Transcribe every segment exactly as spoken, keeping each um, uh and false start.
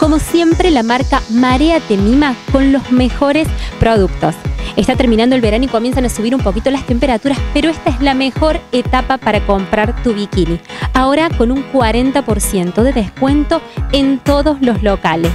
como siempre, la marca Marea te mima con los mejores productos. Está terminando el verano y comienzan a subir un poquito las temperaturas, pero esta es la mejor etapa para comprar tu bikini. Ahora con un cuarenta por ciento de descuento en todos los locales.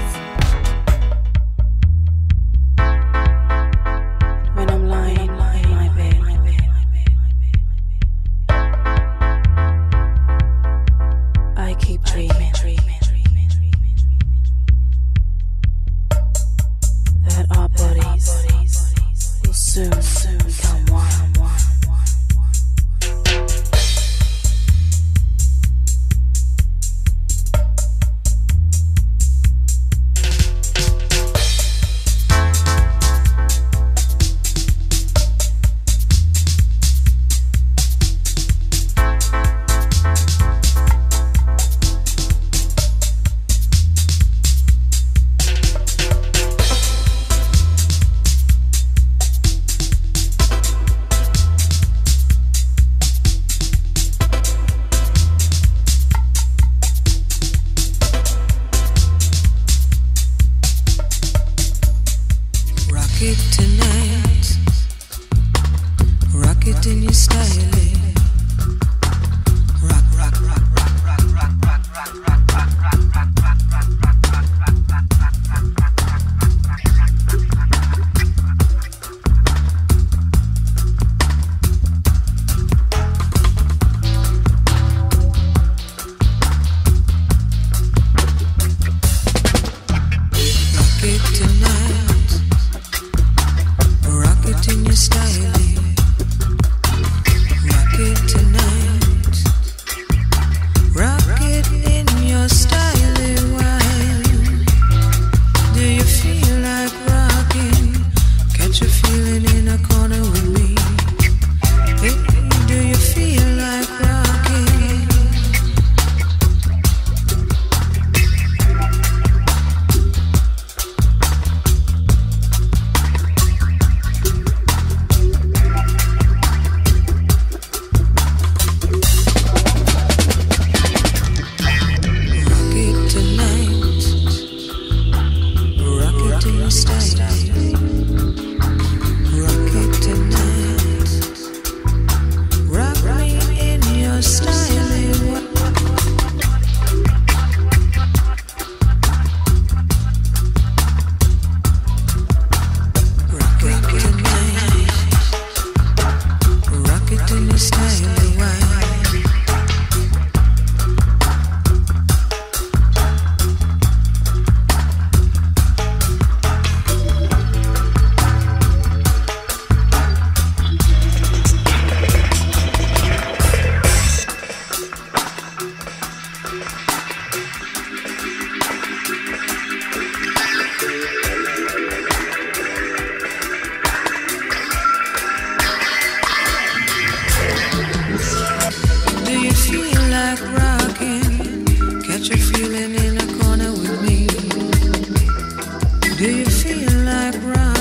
Do you feel like rocking?